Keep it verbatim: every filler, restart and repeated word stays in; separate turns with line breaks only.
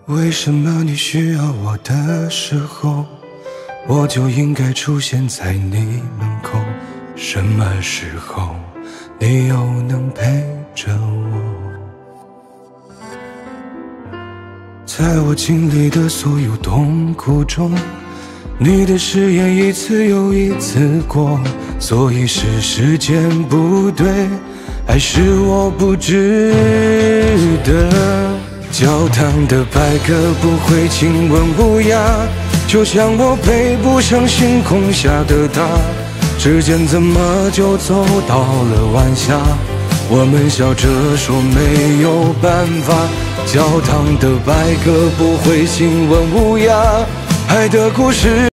为什么你需要我的时候，我就应该出现在你门口？什么时候你又能陪着我？在我经历的所有痛苦中，你的誓言一次又一次过，所以是时间不对，还是我不值得？教堂的白鸽不会亲吻乌鸦，就像我配不上星空下的他。时间怎么就走到了晚霞？我们笑着说没有办法。教堂的白鸽不会亲吻乌鸦，爱的故事